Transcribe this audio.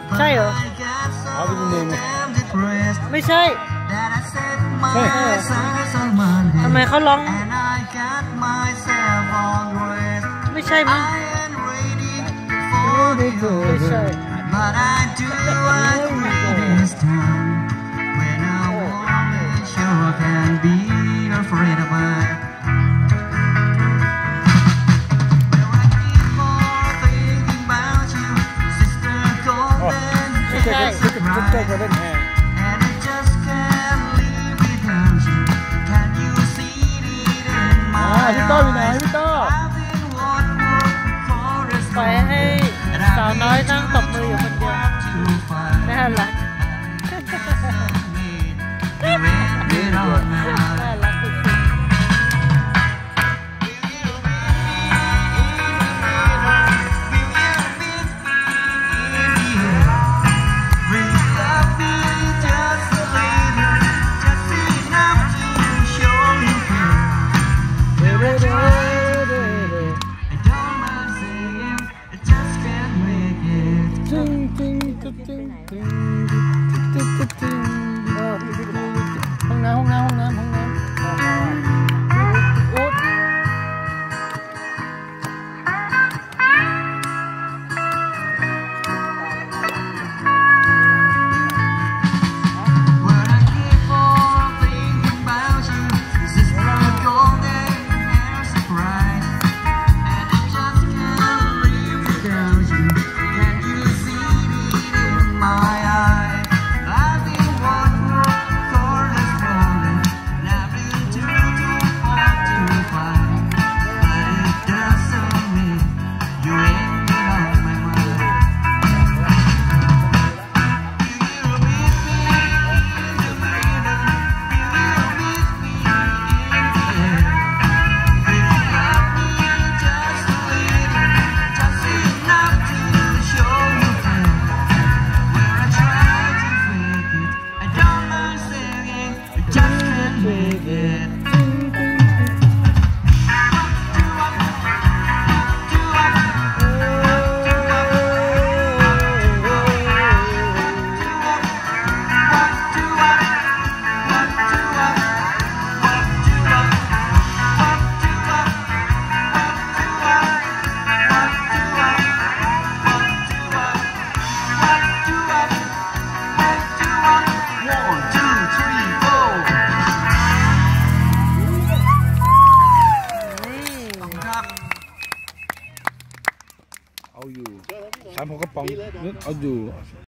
ใช่เหรอเอาไปดูเองไม่ใช่ใช่ทำไมเขาร้องไม่ใช่มั้งไม่ใช่ But I do agree this time when a woman sure can be afraid of her. Well, I keep on thinking about you, sister golden. And I just can't live without you. Can you see it in my eyes? I've been walking for a สาวน้อยนั่งตบมืออยู่คนเดียวน่ารักน่ารักสุดๆห้องน้ำเอาอยู่3 6 กระป๋องนึกเอาอยู่